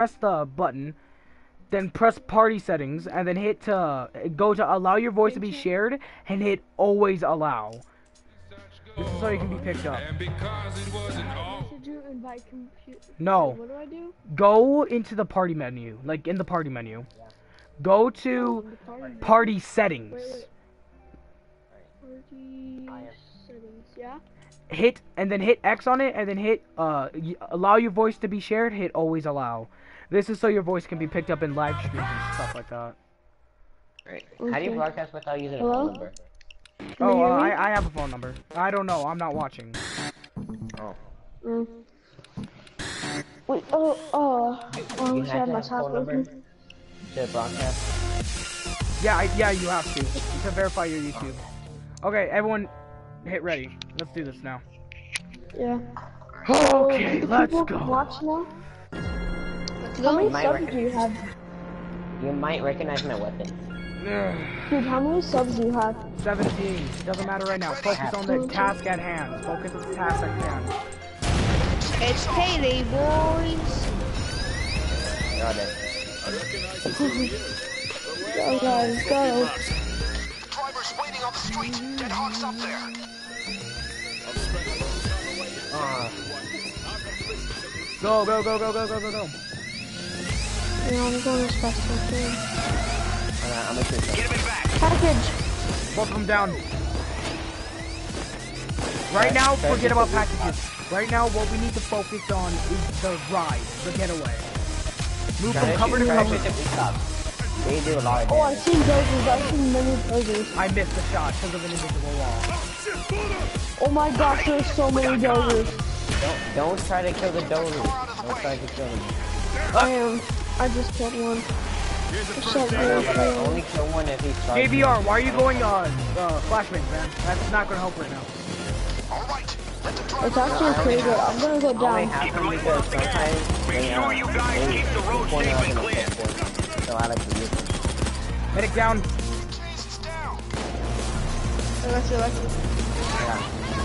press the button, then press party settings, and then hit go to allow your voice to be shared, and hit always allow. This is so you can be picked up. No. What do I do? Go into the party menu, like in the party menu. Go to party settings. Wait. Party settings, yeah? Hit X on it, and then hit allow your voice to be shared, hit always allow. This is so your voice can be picked up in live streams and stuff like that. Right. How do you broadcast without using a Hello? phone number? Oh, I have a phone number. I don't know, I'm not watching. Oh. Wait, You I have have to my have a phone top number open. to broadcast? Yeah, you have to verify your YouTube. Okay, everyone, hit ready. Let's do this now. Yeah. Okay, Do let's people go. watch now? Let's How go. many Might subs reckon- do you have? You might recognize my weapon. Dude, how many subs do you have? 17. Doesn't matter right now. Focus on the task at hand. Focus on the task at hand. It's payday, boys. Got it. Go guys, go. Drivers waiting on the street. Get Hawks up there. Go. Yeah, I'm going as fast as I can. I'm gonna shoot Get him in back. Package! Both of them down. Right now, forget about packages. Right now, what we need to focus on is the ride, the getaway. Move from cover to cover. They do a lot of Oh, I've damage. seen dozers. I've seen many dozers. I missed the shot because of an invisible wall. Oh my gosh, there's so many dozers. Don't try to kill the dozers. Don't try to kill them. I just killed one. Shut But I only kill one if he's charged. JVR, why are you going flashbangs, man? That's not gonna help right now. All right. Let the driver It's actually pretty good. I'm gonna go I only down. have them because sometimes they sure you guys keep the road point safe out and in the clear. checkpoint. So I like to use them. Medic down. It's down. Let's go. Yeah.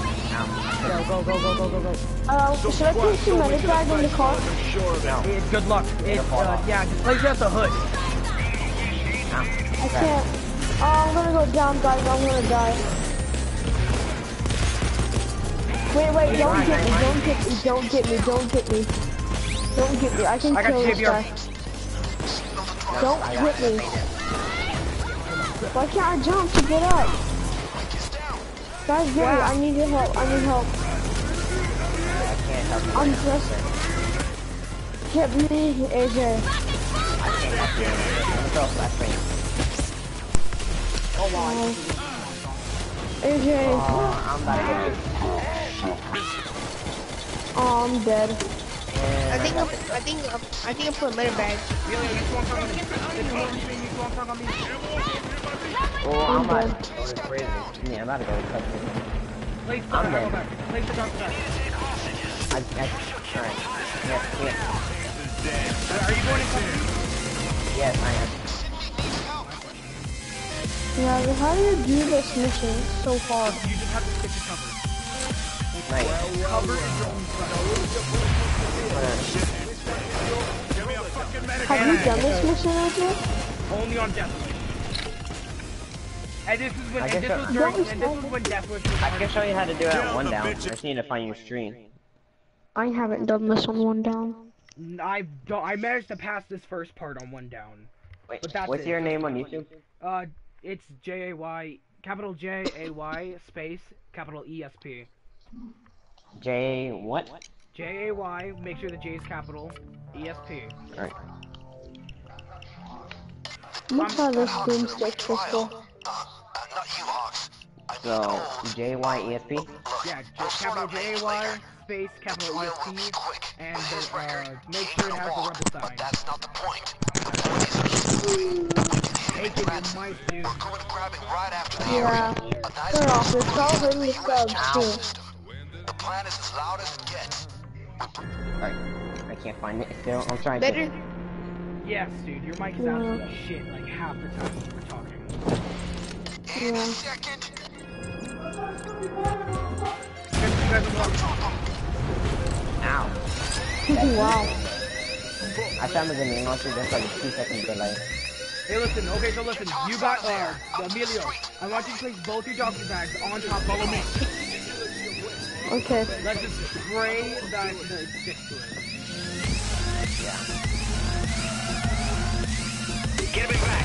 Go. Should I put some medic bag in the car? Good luck. Yeah, just place it at the hood. I can't. Oh, I'm gonna go down, guys. I'm gonna die. Wait, don't get me. Don't get me. I can I got kill this JVR. guy. Don't hit me. Why can't I jump to get up? Guys, get me. I need your help. I can't help you. I'm just... Get me, AJ. I can't help you. I'm gonna throw a flashbang. AJ. I'm about to get Oh, I'm dead. I think I put a letter bag. Oh, I'm about to go to prison. Yeah, I'm about to go to prison. Place the gun back. Place the gun back. Alright. Yes. Are you going to cover? Yes, I am. Yeah, but how do you do this mission? It's so hard. You just have to stick to cover. Nice. Cover is your own Have you done this mission, AJ? only on death. And this is when I guess this was when death was. I can show you how to do it on one down. I just need to find your stream. I haven't done this on one down. I managed to pass this first part on one down. Wait, But that's what's it. your name on YouTube? It's JAY, capital JAY, space, capital ESP. J what? JAY, make sure the J is capital, ESP. Alright. Let's try this boomstick pistol. Not you, Hawks. So JYESP? Yeah, capital JAY, space, capital ESP, and make sure it has the rubber sign. That's not the point. Take it, you might do. We're going to grab it right after the Yeah. area. A nice Turn off. There's probably subs too. system. The plan is as loud as it gets. Alright. I can't find it still. I'm trying Better. to. Yes, dude, your mic is absolute shit like half the time we're talking. Yeah. Second. You guys are walking. Ow. Wow. I found the grenade launcher, there's like a 2-second delay. Hey, listen. Okay, so listen. You got Emilio. I want you to place both your doctor bags on top. Follow me. Okay. Let's just pray that the sticks to it. Get him back.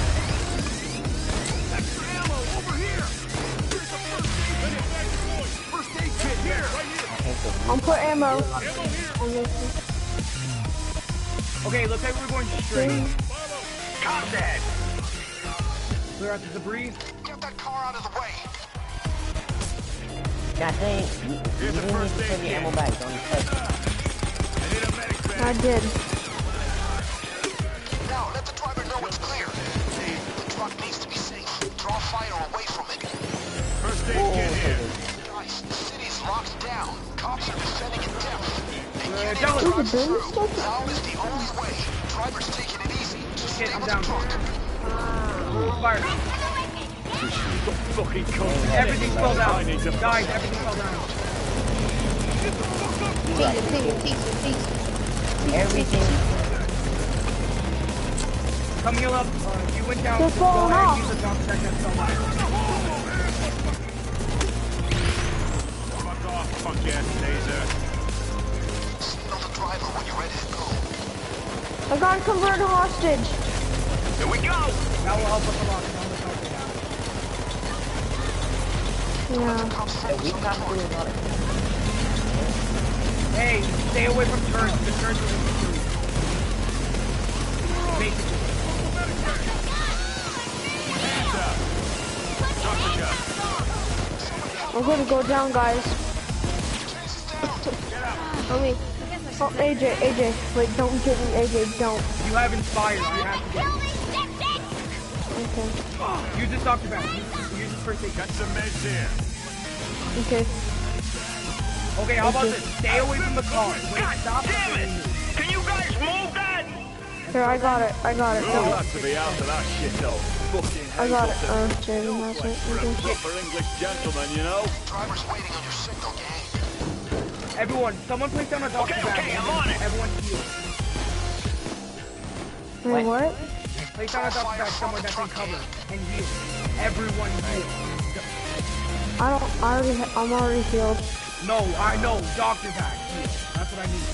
I'm put ammo. Okay, looks like we're going straight. Contact. Clear out the debris. Get that car out of the way. God dang, you didn't need to put the ammo bags on the place. I did. Now, let the driver know it's clear. The truck needs to be safe. Draw fire away from it. First aid kit here. Guys, the city's locked down. Cops are defending in depth. They can't Down. even drive through. Now is the only way. Driver's taking it easy. Just stay I'm with down. the truck. Fire. Fucking cold. Everything's fell down. I need to Guys, everything fell down. Everything. Come heal up. You went down. They're Go falling ahead off. and use the doctor bag that's fell down. Fuck off, punk ass taser. Signal the driver when you're ready to go. I got converted hostage. Here we go. That will help us a lot. Calm the doctor down. Yeah. Cops Yeah, we have to do a lot of Hey, stay away from turns. The turns are really screwy. Basically. Hands up. Drop the gun. We're gonna go down, guys. Let me. Oh, AJ, wait, don't get me, AJ, don't. You have inspired. You have to get Okay, Use this doctor bag. Use this first aid. Got some meds here. okay. Okay, how about this? Stay away from the car. Wait, stop. Damn it! Can you guys move that? Here, I got it. We'll have to be out of that shit though. Fucking I got it. hell. Jamie has it. Okay. Proper English gentleman, you know? Driver's waiting on your signal, gang. Everyone, someone place down a doctor bag. Okay, I'm on it. Everyone heal. Wait, what? Place down a doctor bag somewhere that's in cover and heal. Everyone heal. I'm already healed. No, I know. Doctor bag. Heal. That's what I need.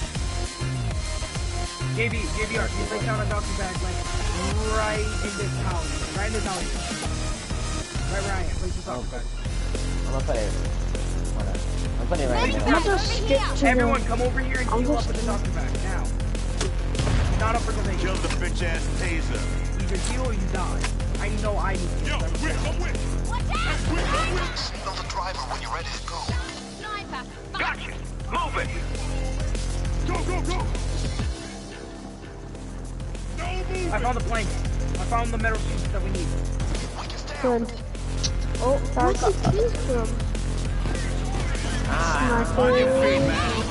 JVR, you place down a doctor bag like right in this house. Right in this house. Right where I am. Place the doctor bag. I'm gonna put it. Hold on. I'm putting it right I'm now. gonna skip to Everyone, come over here and I'm heal up just- with the doctor bag now. Not up for the thing. Kill the bitch ass taser. Either heal or you die. I know I need to. I'm with. Signal the driver when you're ready to go. Gotcha. Move it. Go. No move. I found the plank. I found the metal sheets that we need. good. Oh, that's a keys from. Ah, My you face.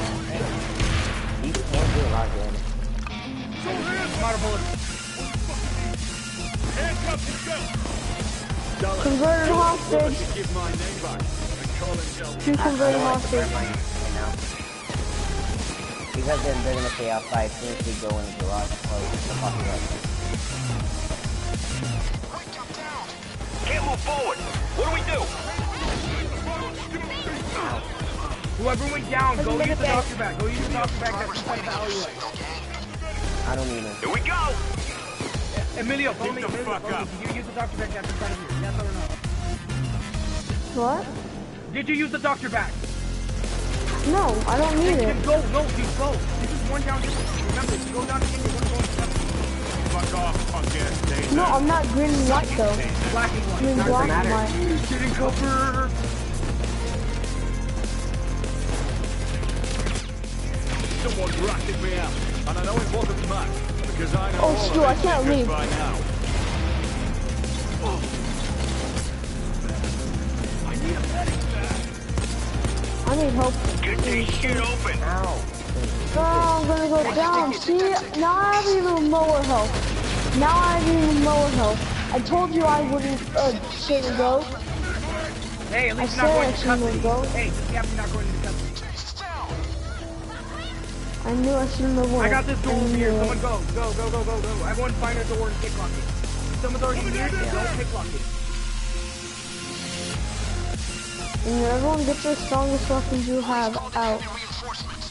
can't do a lot of damage. I'm out of bullets. Handcuff yourself. Converted hostage. Give my name back and call himself. Two converted I don't like to hostage. burn mine right now. Because then they're gonna stay outside as soon as we go in the garage. Oh, the fucking garage. Can't move forward. What do we do? Whoever went down, go Doesn't use the matter. doctor bag. Go use the doctor bag that's inside the alleyway. I don't even. Here we go. Emilio, follow me. Get the Emilio, fuck follow me. up. Did you use the doctor bag that's inside of here? Yes or no? What? Did you use the doctor bag? No, I don't need Then it. go. No, dude, go. This is one down. Remember, if you go down again, you're going to go in seven. Fuck off, punk ass taser. No, I'm not green and white though. Black and white. Green, Not black, green. and white. Get in cover. Someone ratted me out, and I know it wasn't Matt, because I know Oh, all Stu, of I his can't secrets leave. by now. I need a medic bag. I need help. Get this shit open. Ow. Oh, I'm gonna go down. See, now I have even lower health. Now I have even lower health. I told you I wouldn't shouldn't go. Hey, at least I you're not said going I to shouldn't custody. go. Hey, just happy you're not going to custody. I I knew I shouldn't have won. I got this door I over here. knew it. Someone go. Go, go, go, go, go. Everyone find a door and picklock it. If someone's already near it, don't picklock it. And everyone gets the strongest weapons you have out. Reinforcements.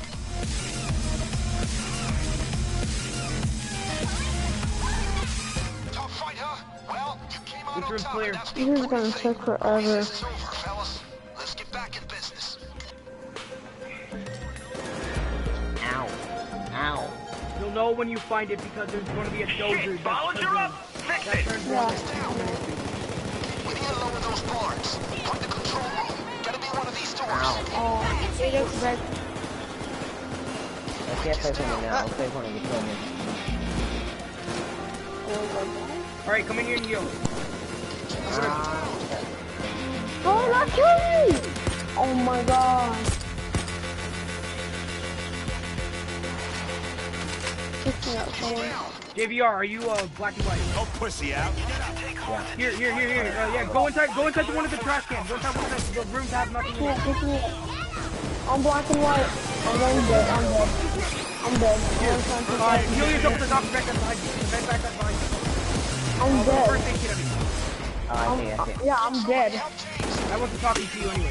Tough fight, huh? Well, you came out This on room's top, clear. and that's the This is important gonna thing. take forever. This is over, fellas. Let's get back in business. Ow. Ow. You'll know when you find it because there's going to be a dozer that turns Yeah. on. We need to lower those bars. Find the control room. Gotta be one of these doors. Ow. It looks like I can't play for me now. I'll play for me to kill me. Alright, come in here and heal. Oh, not kill me! Oh my god. Kick me out, someone. JVR, are you black and white? Oh, pussy out. Here. Yeah, go inside one of the trash cans. Go inside one of the rooms that have nothing in Yeah, it. pick me up. I'm black and white. I'm dead. I'm dead. I'm dead. Heal yourself with the doctor back that's behind you. The vent back that's behind you. I'm First dead. aid kit, everything. Oh, I see. Yeah, I'm dead. I wasn't talking to you anyway.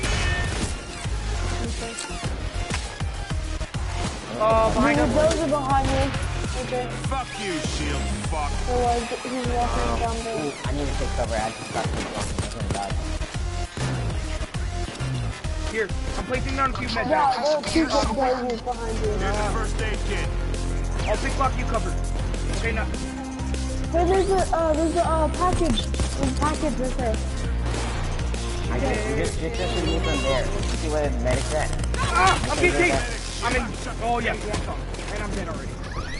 Behind Dude, us. those are behind me. Okay. Fuck you, shield fuck. So, he's walking down there. Ooh, I need to take cover. I just got too close. I'm gonna die. Here, I'm placing down a few med Yeah, packs. there are two blazers behind you. Here's a first aid kit. I'll pick lock you covered. Okay, now. Hey, there's a package. There's a package right there. I just me from there. See where the medic's at. Ah! I'm getting chased! I'm in. Oh, yeah, and I'm dead already.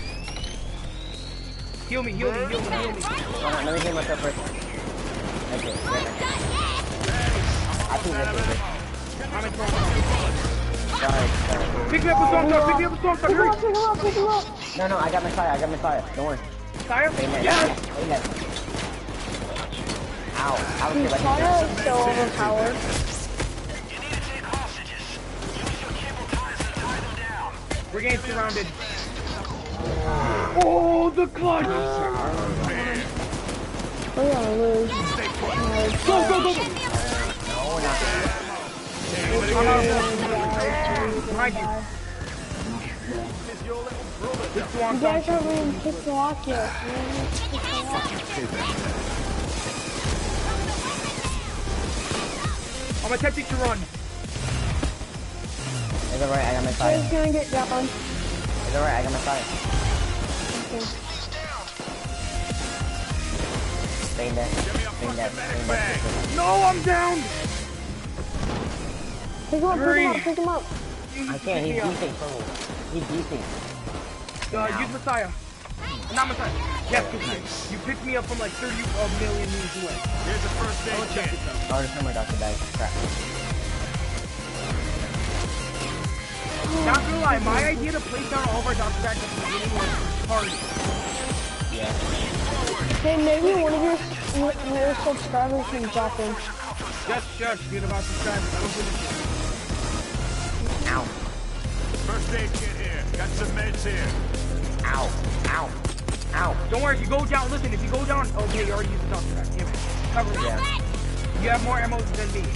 Heal me. Hold on, let me heal myself first. Okay, right. I think this is it. I'm in front. Sorry. Pick me up a storm truck, hurry! Pick him up. No, I got my fire. Don't worry. Tire? Stay there. Yes! Stay there. Ow. I was Dude, like Tana is so overpowered. We're getting surrounded. Oh, the clutch! We're gonna lose. Go! No, we're not. Behind you. This You swan guys song. haven't even picked the lock yet. You haven't even picked the lock. I'm attempting to run. It's alright, I got my fire. Jay's gonna get down. It's alright, I got my fire. Okay. Stay there. No, I'm down! Pick him up. I can't, he's beefing. He's beefing. Use Messiah. Not Messiah. Yes, you picked me up from like 30 million meters away. Here's a first aid kit. Oh, there's no more Dr. Dice. Crap. Not gonna lie, my idea to place down all of our doctor bags at the beginning was hard. Yeah. Hey, maybe one of your subscribers can drop in. Shush, dude, about subscribers. I don't give a shit. Ow. First aid kit here. Got some meds here. Ow. Don't worry, if you go down, listen, if you go down, okay, you already used the doctor bag. Damn it. Cover it. Yeah. You have more ammo than me.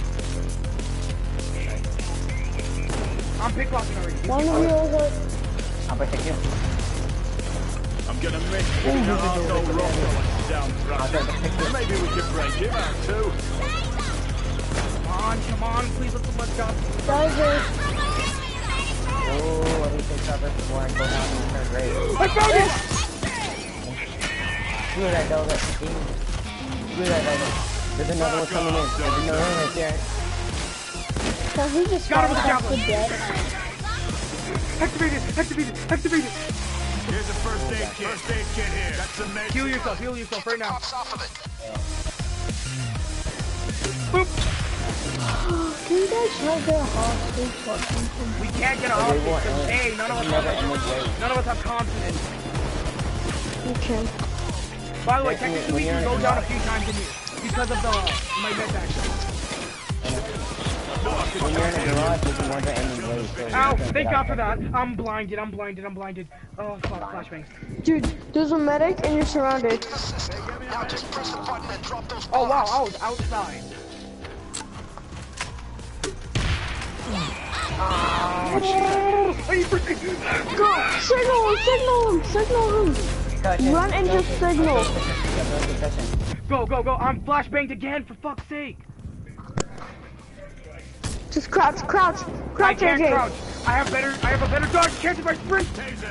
I'm picklocking already. One of you is like, I'll protect you. I'm gonna make Arno Rocco down front. Maybe we can break him out too. Come on, please let's go. Dodger. Oh, let me take cover before I go down and turn great. I found it! Screw that Delta. Screw that Delta. There's another one coming in. There's another one right there. So he just Got him got with off the the dead. Activated! Here's a first aid kit. First aid kit here. Got some meds. Heal yourself right now. Pops off of it. Boop! Can you guys try to get a hostage or something? We can't get a They hostage won't. because A, none of us have confidence. Okay. By the way, When technically we you're can go in down a the- few times in here because of my med action. Look, When you're in a garage, you can wander any way. So Ow! Thank God for that. I'm blinded. I'm blinded. I'm blinded. Oh fuck! Flashbangs. Dude, there's a medic and you're surrounded. Now just press the button and drop those Oh wow! bombs. I was outside. Are you freaking? Go! Signal him! Run and just signal. Go! I'm flashbanged again. For fuck's sake! Just crouch, I can't AJ. crouch. I have a better dodge chance if I sprint.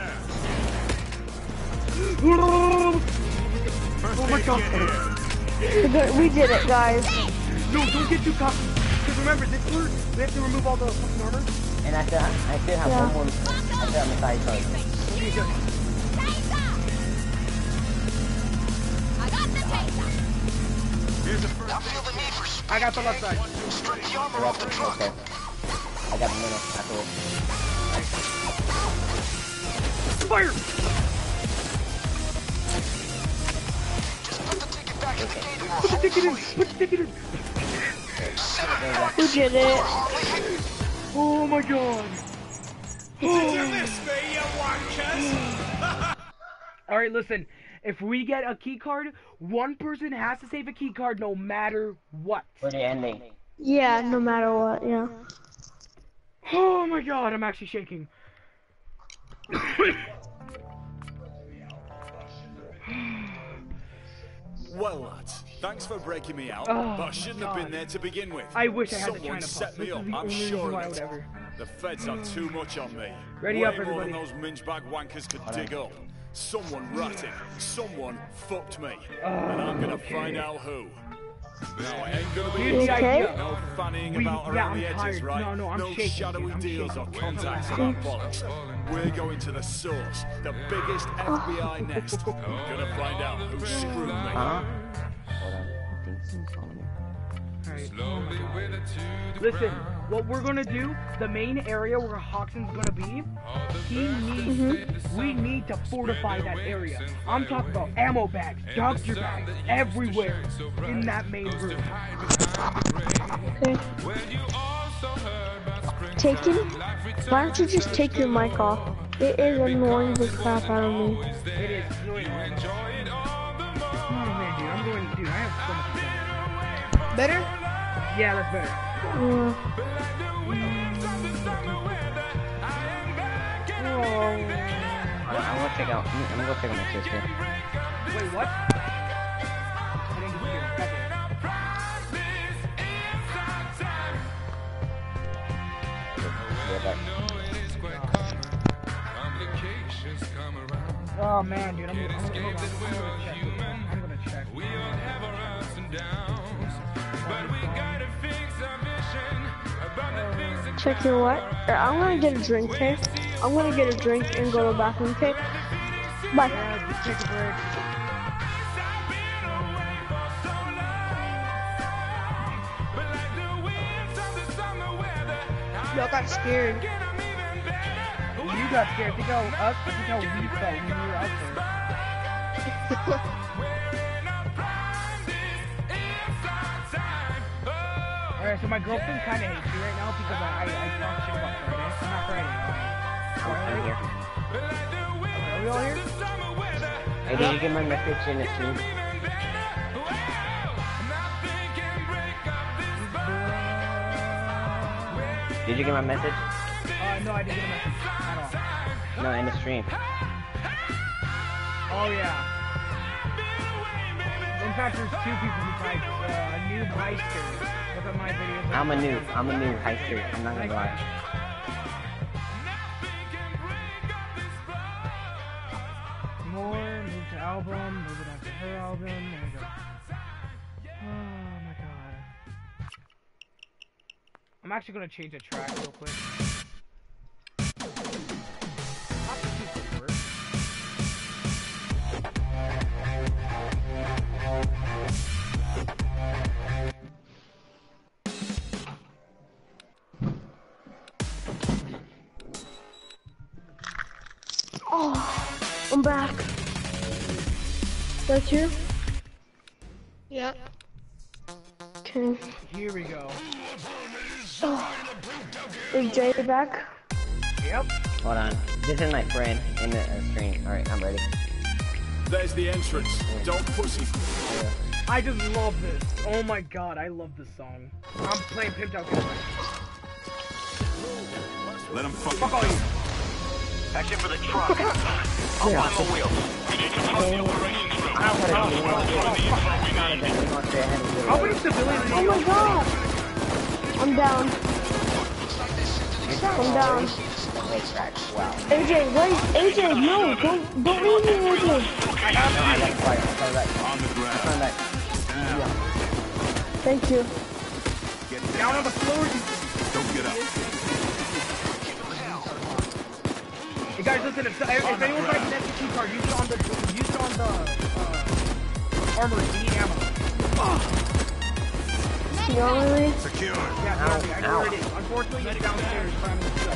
Oh my god! We did it, guys. No, don't get too cocky. Because remember, this part, we have to remove all the fucking armor. And I still have Yeah. one more. I still have a side charge. Okay, good. Now feel the need for speed. I got the left side. Strip the armor off the truck. Okay. I got a minute afterwards. Fire! Just put the ticket back in the gate and we're Put the home ticket in! free. Put the ticket in! We did it. Oh my god! Alright, listen. If we get a key card, one person has to save a key card no matter what. For the ending. Yeah, no matter what, yeah. Oh my god, I'm actually shaking. Well, lads, thanks for breaking me out, Oh, but I shouldn't have been there to begin with. I wish I had the Someone China set Puff. me This up, is the I'm only sure reason why I of would it. ever. The feds are too much on me. Ready Way up, more everybody. than those mingebag wankers could dig up. Someone ratted. Someone fucked me. And I'm gonna find out who. Now, I ain't gonna be Here's the okay? idea. no fanning We- about yeah, around I'm the edges, tired. right? No, I'm shaking, shadowy dude. I'm deals shaking. or contacts about bollocks. We're going to the source, the biggest FBI nest. Gonna find out who screwed me. Huh? Hold on. I think someone's calling me. Listen, what we're gonna do, the main area where Hoxton's gonna be, we need to fortify that area. I'm talking about ammo bags, doctor bags, everywhere in that main room. Okay. Taking? Why don't you just take your mic off? It is annoying the crap out of me. It is really annoying. Oh man, dude, I have so much fun. Better? Yeah, that's better. Yeah. I'm gonna check out. I'm gonna go check out my sister. Wait, what? I didn't get you. Back in. Oh man, dude, I'm gonna check. Check your what? I'm gonna get a drink, okay? I'm gonna get a drink and go to the bathroom, okay? Bye. Yeah, just take a break. Y'all got scared. You got scared. Think how we felt when we were out there. Alright, so my girlfriend kinda hates you right now because I talk shit about Friday. I'm not Friday. I'm here. Okay, are we all here? Hey, did you get my message in the stream? Did you get my message? No, I didn't get a message at all. No, in the stream. Oh yeah. In fact, there's two people who typed a new heister. Look at my video. I'm a new heister. I'm not gonna lie. More, move to album, move it on to her album. There we go. Oh my god. I'm actually gonna change a track real quick. Oh, I'm back. That's you? Yeah. Okay. Here we go. Is Jay back? Yep. Hold on. This is my friend in the stream. Alright, I'm ready. There's the entrance. Don't pussy. I just love this. Oh my god, I love this song. I'm playing Pimped Out Killer. Let him fuck Fuck all you. Action for the truck. I'll find the wheel. We need to trust the operations room. How many civilians do Oh you my god! I'm down. I'm down. Wait, crack. Wow. AJ, wait, AJ, no, don't leave me, AJ. No, I got quiet. I'm coming back. on the I'm ground. coming back. Thank you. down on the floor? Don't get up. Hey guys, listen, if anyone finds an extra key card, use it on the armor. We need ammo. The armory? Secure. Yeah, the armory. I know where it is. Unfortunately, it's downstairs, but I'm in the truck.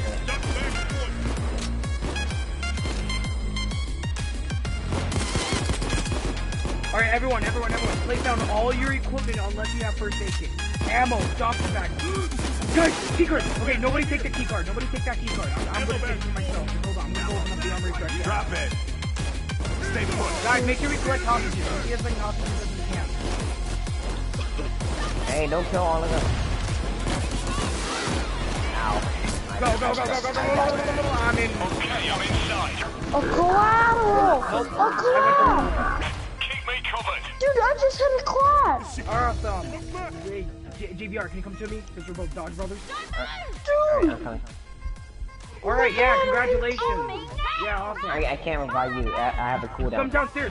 Alright, everyone, place down all your equipment unless you have first aid kit. Ammo, stop the back. Guys, key card! Okay, nobody take the key card. Nobody take that key card. I'm gonna take it myself. Hold on, I'm gonna open up the armory first. Drop it. Stay put. Guys, make sure we collect hostages. See as many hostages as we can. Hey, don't kill all of them. Ow. Go. I'm in. Okay, I'm inside. A collateral! A collab! Keep me covered. Dude, I just hit a collab! Awesome. Hey, JVR, can you come to me? Because we're both Dodge brothers. Alright, I'm coming. Alright, yeah, congratulations. Yeah, awesome. I can't revive you. I have a cooldown. Come downstairs.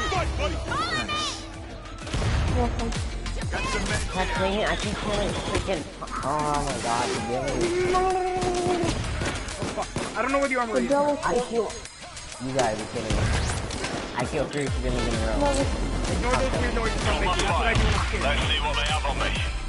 Welcome. God dang it, I keep killing freaking... Oh my god, really? Oh, fuck. I don't know where the armor The is. double I kill... You guys are kidding me. I killed 3 civilians in a row. Ignore those weird noises I'm making. That's what I do when I'm scared. Let's see what they have on me.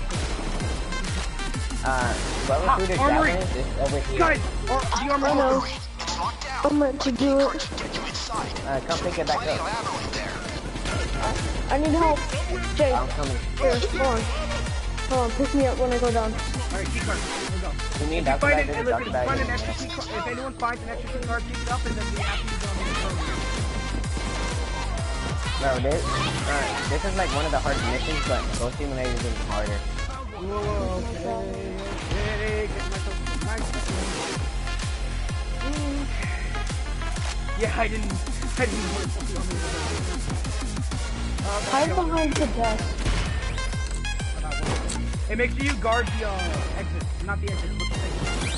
Whoever threw the armory. javelin is over here. Guys, the armor I know. It's locked down. I'm meant to do it. Get you inside. Come pick it back Plenty of up. ammo in there. I need help. Jay, I'm coming. here, hold on. Hold on, pick me up when I go down. Alright, key card. Let's go. You need If Dr. find Bag, it, there's a listen, Dr. Bag. find an extra key card. If anyone finds an extra key card, pick it up and then we have to go on the program. Bro, this is like one of the hardest missions, but Ghost Simulator is even harder. Whoa, okay. Get myself some nice. Yeah, I didn't want to put the armor. Hide behind the desk. Hey, make sure you guard the exit, not the exit, but the exit.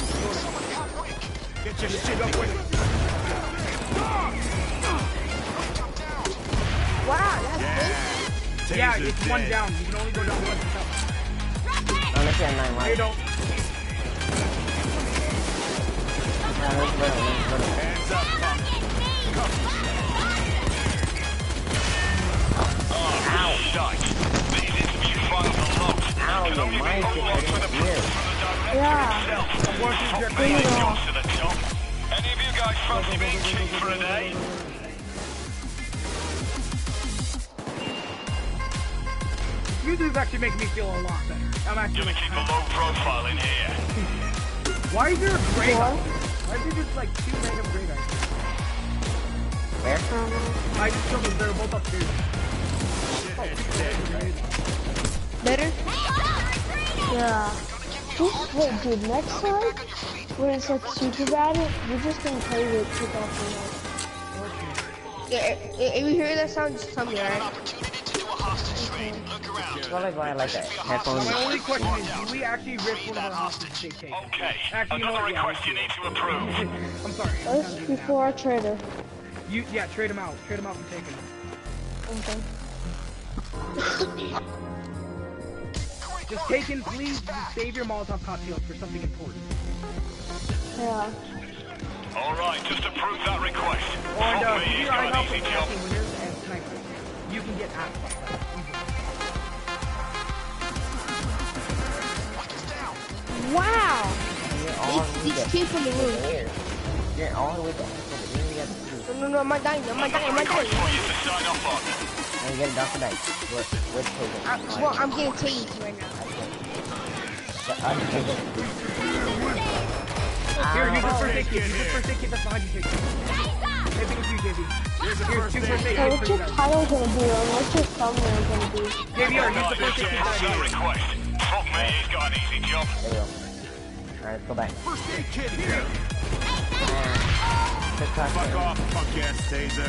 Get your shit up with it. Wow, that's big. Yeah, Taser's it's one dead. down. You can only go down once yourself. Unless you have 9 No, you lives. don't. Hands up, punk. Ow! Shite. These interview files are locked. Ow, your mind's getting right here. Yeah. Bring it on. Yours to the top. Any of you guys fancy being king for a day? Music's actually making me feel a lot better. I'm You actually. keep a low profile in here. Why is there a grade? What? Why is there just like 2 random grade items? Where? I just told them they're both upstairs. Better? Yeah. Just wait, dude, next time, when it's like super bad, we're just gonna play with kick off Yeah, if you hear that sound, just tell me, alright? Opportunity to do a hostage trade. Look around. That's probably why I like that. Headphones. My only question is, do we actually risk one of our hostages being taken? Okay, Actually, you know another what? Yeah, request you need to approve. I'm sorry. Us before our trader. Yeah, trade him out. Trade him out for taking. Okay. Just take in, please. Save your Molotov cocktails for something important. Yeah. Alright, just approve that request. And Fuck me, he's here I got an help easy with job. catching winners and snipers. You can get asked by that. Wow! You're all These people in the room. there. You're all with the No, I'm not dying, I'm not dying, I'm not dying. For you to sign off on. And you get a Dr. Bag. We're taking. Well, I'm getting tased right now. Here, use the first aid kit. Use the first aid kit that's behind you, JV. Same thing with you, JV. Here's two first aid Hey, kits what's for your you guys. title gonna be, or what's your thumbnail gonna be? JVR, use the first aid kit that I gave you. Request. Fuck me, he's got an easy job. There we go. Alright, let's go back. First aid kit here. Fuck off, punk ass taser.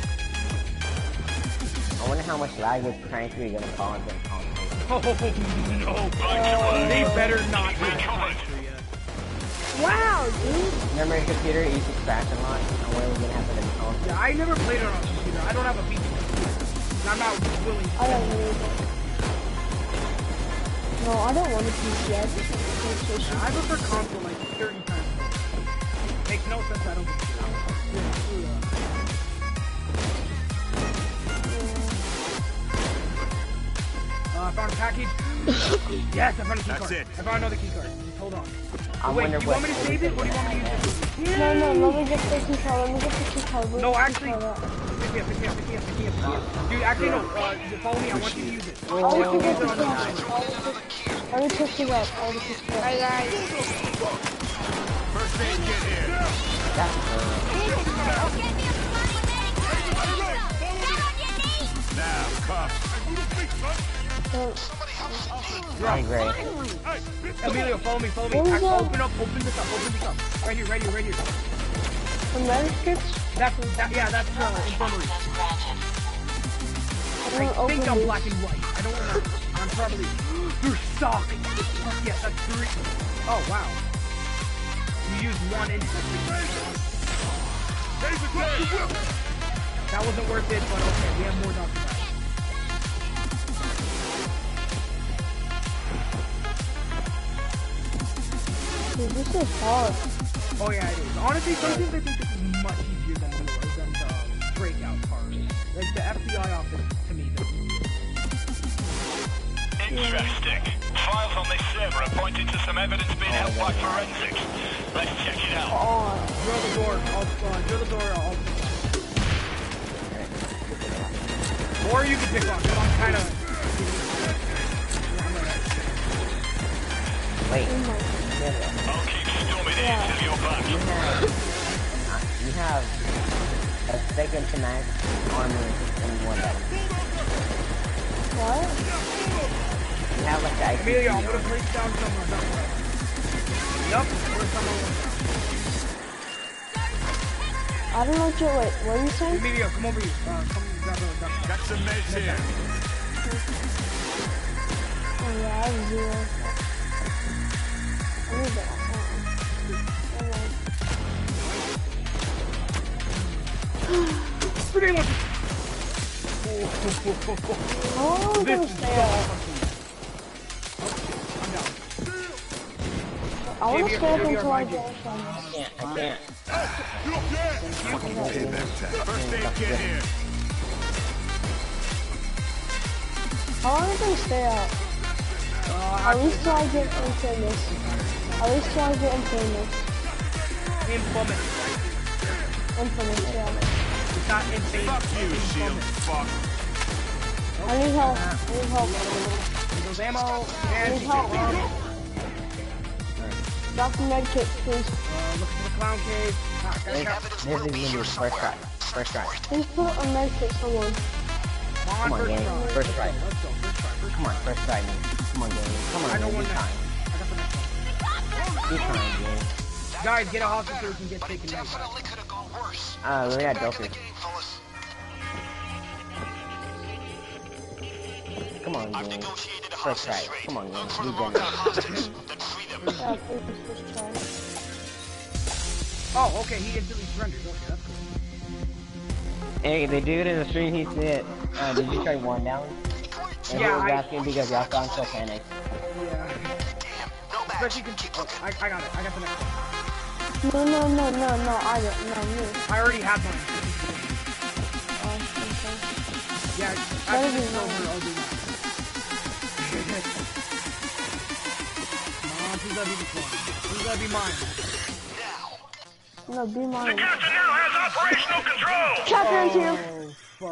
I wonder how much lag with Cranky are gonna cause in console. Oh, no. They better not be covered. Wow, dude. Remember your computer used to crash a lot? And what are we gonna have to do? Yeah, I never played it on a computer. I don't have a PC computer. I'm not willing to. I don't need it. No, I don't want a PC. I just want a PlayStation. I prefer console like 30 times. Makes no sense. I don't. I found a package. Yes, I found a key card. That's it. I found another key card. Hold on. I Wait, wonder do you want me to save it or do you want me to use it? No, let me get the key card. Let me get the key card. No, actually, pick me up. Dude, actually, no. Follow me. I want you to use it. I want to get the key card. Let me pick it up. I want to pick it up. Alright, guys. First aid kit here. Now, cuffs. I'm great. Emilio, follow me. What was that? Open this up. Right here. The manuscripts? That's infirmary. I think I'm black and white. I don't remember. I'm probably through stock. Yes, that's 3. Oh wow. You used 1 That wasn't worth it, but okay, we have more doctor bags. Dude, this is hard. Oh yeah, it is. Honestly, sometimes I think this is much easier than the breakout part. Like the FBI office to me. Interesting. Files on this server are pointing to some evidence being held by forensics. Let's check it out. Drill the door. Or you can pick one. I'm kind of. Wait. I'll keep storming here till you're back. You have a second to max armor in one level. What? You have like the IQ. Amelia, I'm gonna place down somewhere. Yup, where's someone? I don't know what you're, wait, what are you saying? Amelia, come over here. Come grab a duck. Got some meds here. Oh yeah, I have 0. I need that. Oh, I'm gonna stay up. I'm down. I wanna stay up until I I get some. can't. First aid kit here. How long am I gonna stay up? At least till I get infamous. Infamous. Infamous, yeah. It's not infamous. Fuck you, shield. Fuck. I need help. There's ammo. I And need help. Drop the med kit, please. look for the clown cave. This is gonna be the first try. Please put a med kit somewhere. Come on, gang. First try. Let's go. Come on, first try, man. Come on, gang. Come on, I know gang. one Be next. kind. I got the next one. Be kind, gang. Guys, get a hostage so we can get taken down. Definitely could have gone worse. We got Back in Joker. the game, fellas. Come on, I've gang. negotiated a First try. hostage trade. Come on, gang. Look for Be the wrong kind of generous. hostages, then free them. Yeah, please, first try. Oh, okay, he instantly surrendered. Okay, that's cool. Hey, the dude in the stream, he said, did you try 1 down? And Yeah, he was I- asking because y'all found so panic. Yeah. No match. Especially because I got it. I got the next one. No, I don't, no, me. I already have mine. Okay. Yeah, That'll after be this is mine. over, I'll do mine. Come on, please let me be this one. Please let me be mine. No, be mine. Captain now has operational control. Captain's here. Oh,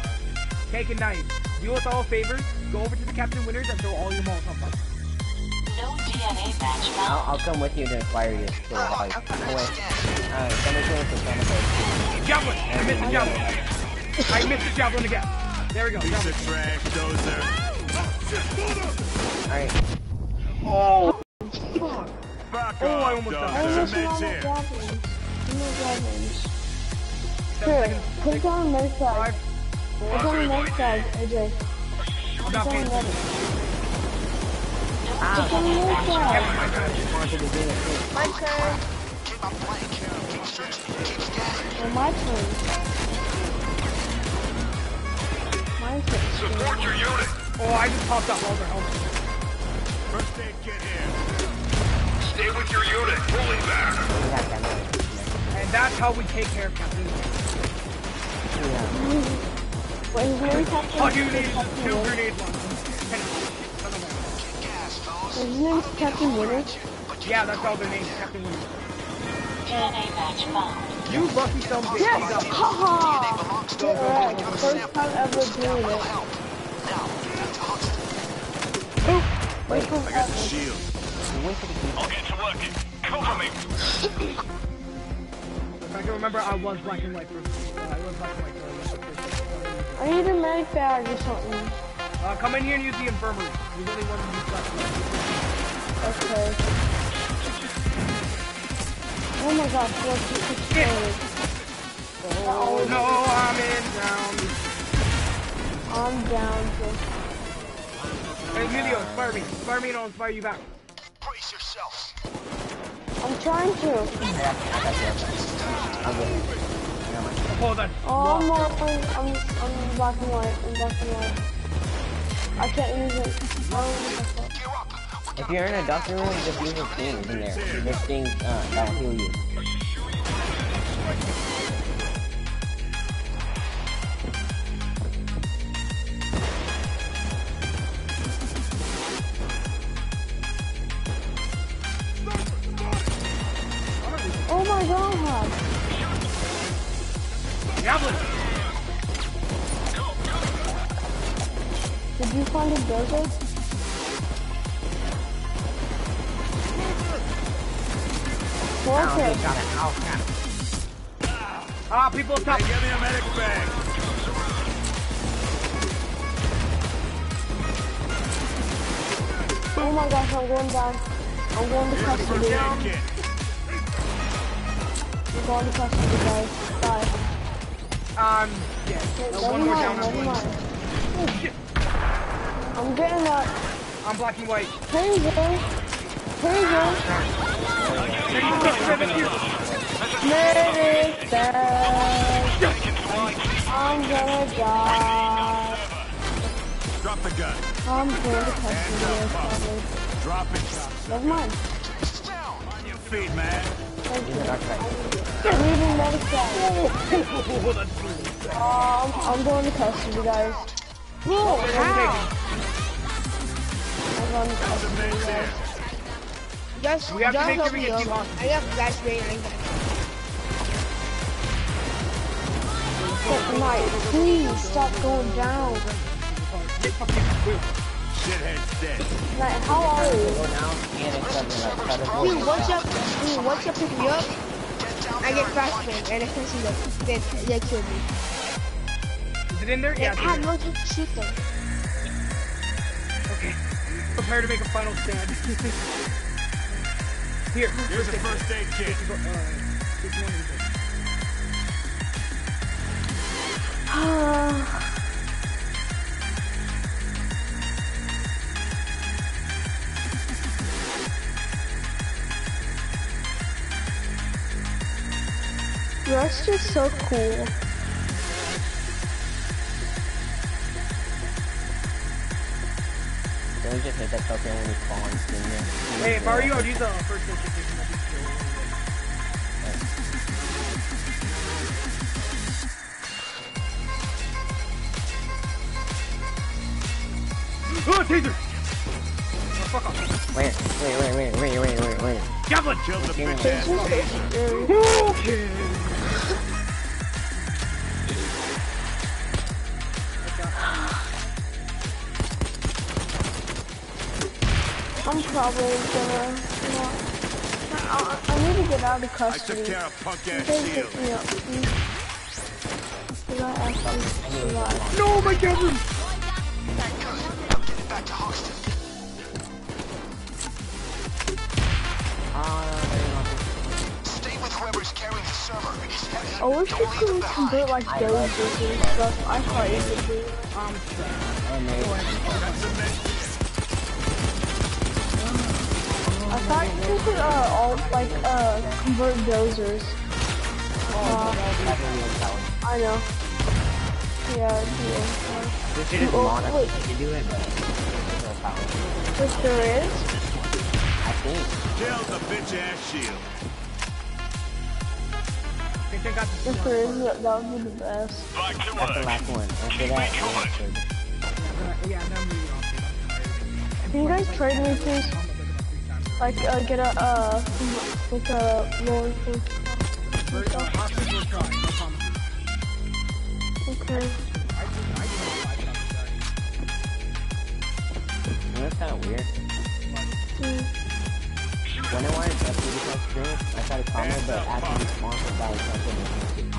fuck. Take a knife. Deal with all favors. Go over to the Captain Winners and throw all your Molotov bombs. I'll come with you to inspire you. So, like, away. Come with me to come with Javelin! I missed the javelin. I missed the javelin again. There we go. Piece Javelin. of trash, dozer. Alright. Oh! Fuck Oh, I off, almost dog. died. There's a There's mid no here. javelins. No javelins. 7 Here, seconds. put it on the next side. 5. Put it on the next side, AJ. I'm Put not it on paying the attention. next Put it on the next side. My turn. Well, my turn. My turn. Support your unit. Oh, I just popped up all their helmets. First aid kit here. Stay with your unit. Pulling back. And that's how we take care of Captain. Wait, his name's Captain. All you need is Captain 2 Winner. grenade launchers. His name's Captain Winner. Yeah, that's all their names, Captain Winner. You lucky some bitch. Yes! Haha! Correct. First time ever doing it. Wait, I got the shield. I'll get to work. Cover me. If I can remember, I was black and white for. I was black and white for. I need a medic bag or something. Come in here and use the infirmary. There's only one use black and white. Okay. Oh my gosh, what just exploded? Oh no, I'm in down. I'm down to... Hey, Emilio, inspire me. Inspire me and I'll inspire you back. Brace yourselves. I'm trying to. Hold on. Oh, I'm black and white. I'm black and white. I can't use it. if you're in a doctor room, just use the things in there. There's things that'll heal you. Oh my god! Javelin! Did you find a dozer? Okay. People up top. Hey, give me a medic bag. Oh my gosh, I'm going down. I'm going to custody. First aid kit. I'm going to custody, guys. Bye. Yeah. Never One more down. mind, never mind. Oh shit. I'm getting up. I'm black and white. Taser. Taser. Medic bag. I'm gonna die. Drop the gun. I'm going to custody, probably. Drop it. Never mind. On your feet, man. Thank you. I'm leaving medic bag. I'm going to custody, guys. I'm going to custody, guys. You guys, We have to make sure help we me get up. team hostage. I got flashbang. Fortnite, please stop going down. Shithead's dead. Like, how are you? Go down and it's something like cut it. Dude, once you pick me up, I get flashbang and I can see them. They kill me. Is it in there? I Yeah. have no time to shoot them. Okay. Prepare to make a final stand. Here. Here's a first aid kit. That's just so cool. Can we just hit that fucker when he spawns in there? Hey, if I were you, I'd use the first aid kit. Oh, taser! Oh, fuck off. Wait. Javelin! Kill the bitch This ass. is scary. Okay. I'm probably gonna, you know, I need to get out of I custody. took care of punk You ass guys Shield. pick me up, please. Cause I actually survived. No, my camera! Stay with whoever's carrying the server. I wish you could convert like dozers and stuff. I thought you could do. I thought you could all like convert dozers. I know. Yeah, This shit is mod. I wait. think you do it, but there's no power. Which there is? I think. Kill the bitch ass Shield. I think I got the If there is, that would be the best. Back to That's the work. last one. After that, Yeah, now I'm really off. Can you guys trade me, please? Like, get a, like a rolling food. Hostage will try, no promise. Okay. that's kind of weird. When I wanted to do this stream, I tried to comment, but after the sponsor by something, it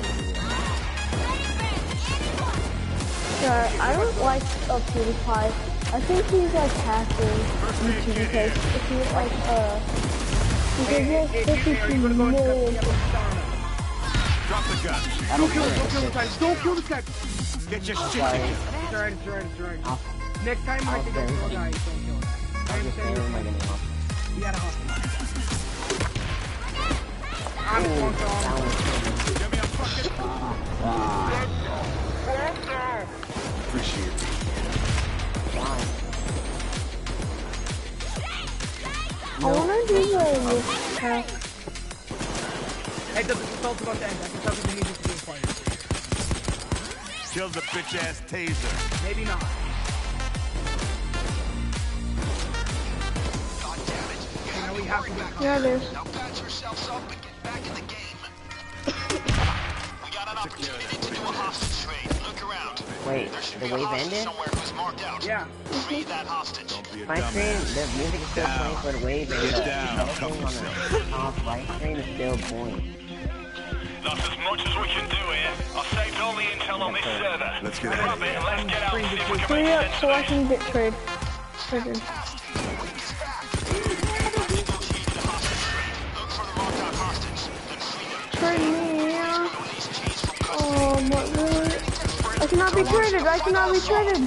Yeah, I don't like PewDiePie. I think he's like hacking YouTube because if he like because he has 52 million. Drop the gun. Don't kill this guy, don't kill this guy! Get your shit Sorry. together. It's alright. Next time I think I'll kill a guy, don't kill that. I I'm just saying, understand am I getting off? he had a hostage. I'm flunked on. Give me a fucking... Appreciate it. I wanna do the hack. Hey, the assault's about to end. I can tell the music to be quiet. Kill the bitch ass taser. Maybe not. God damn it. Okay, now we have to get Yeah, it is. Now patch yourselves up and get back in the game. We got an opportunity to do a hostage trade. Look around. Wait, There should the be a wave hostage ended? somewhere who's marked out. Yeah. Free that hostage. Don't be a My screen, dumbass. the music is still playing for the wave, and Get the down, thing on the top right screen is still playing. That's as much as we can do here. I've saved all the intel on this server. Let's get Grab it and let's get out and see if we can Hurry make up sense so of I it. can get traded. Negotiated a hostage trade. Look for the marked out hostage. Then free them. Trade me, yeah. Release keys from custody. Oh my god. I cannot be traded. I cannot be traded.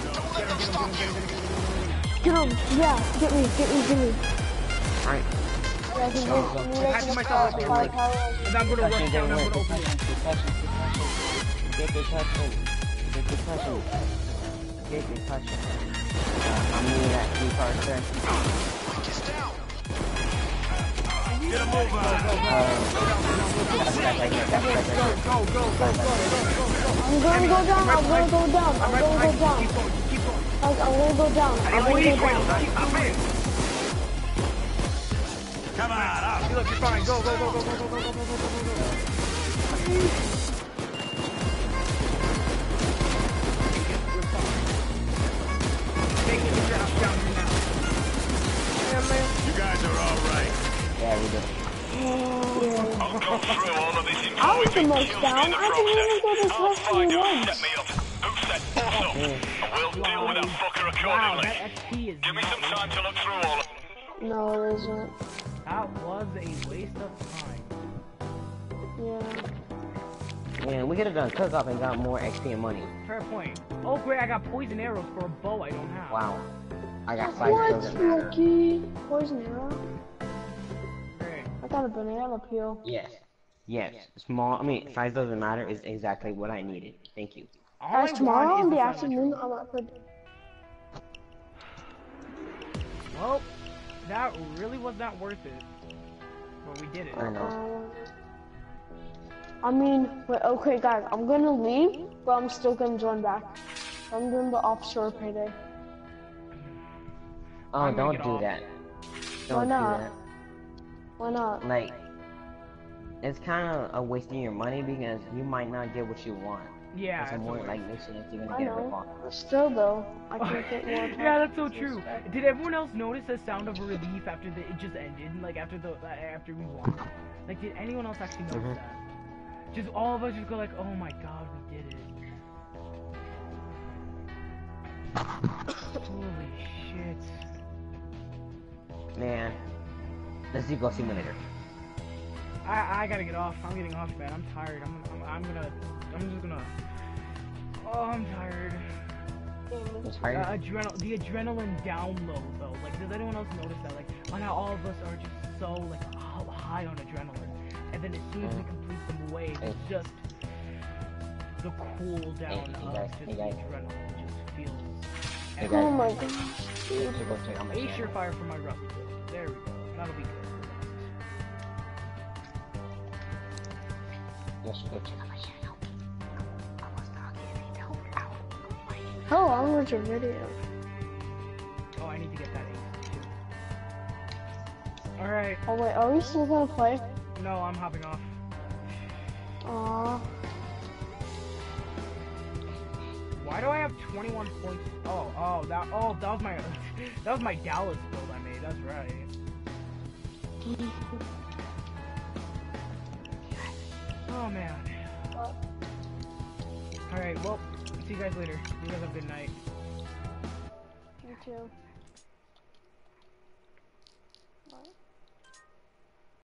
Get him. Yeah. Get me. Alright. Yeah, I can Patching myself up here, and I'm gonna rush down, I'm gonna open it. Get the touching. I'm needing that key card, sir. Link is down. Get him over. That's right here. Go. I'm gonna go down. I'm gonna go down. I'm gonna go down. I'm in. Come on, up. Look, you're fine. Go. You guys are all right. Yeah, we do. I'll go through all of this info. I was If the it most kills me down. in the I didn't even go to process, I'll test find me who set once. me up, who set us up, and we'll deal with that fucker Wow, accordingly. that XP is Give me some time to look through all of it. No, it isn't. That was a waste of time. Yeah. Man, we could have done cook up and got more XP and money. Fair point. Oh great, I got poison arrows for a bow I don't have. Wow. I got 5 What, kills in that. Lucky? Poison arrow? Great. I got a banana peel. Yes. Small, size doesn't matter is exactly what I needed. Thank you. All I Guys, tomorrow want in is the silent afternoon, tree. I'm up for... Well, that really was not worth it. But we did it. I know. I mean, wait, okay guys, I'm gonna leave, but I'm still gonna join back. I'm doing the offshore payday. Oh, I'm gonna don't get do off. that. Why Don't do not? that. Why not? Like, it's kind of a wasting your money because you might not get what you want. Yeah, It's it's more always- like mission if you're I gonna get a rip know. on. Still though, I can get more. Yeah, that's so true. Did everyone else notice the sound of relief after it just ended? Like after we won? Like did anyone else actually notice that? Just all of us just go like, oh my god, we did it. Holy shit. Man, let's do Go Simulator. I gotta get off. I'm getting off, man. I'm tired. I'm just gonna. Oh, I'm tired. It's hard. The adrenaline down low though. Like, does anyone else notice that? Like, on how all of us are just so like high on adrenaline, and then as soon as we complete the wave, it's just the cool down of just the adrenaline just feels. Hey, Oh guys. my god. Let's go check out my A channel. surefire for my Rusty. There we go. That'll be good. Yes, go check out my channel. Oh, I'll watch your video. Oh, I need to get that ace too. All right. Oh wait, are we still gonna play? No, I'm hopping off. Aww. Why do I have 21 points? That was my that was my Dallas build I made. That's right. Oh man. All right. Well, see you guys later. You guys have a good night. You too.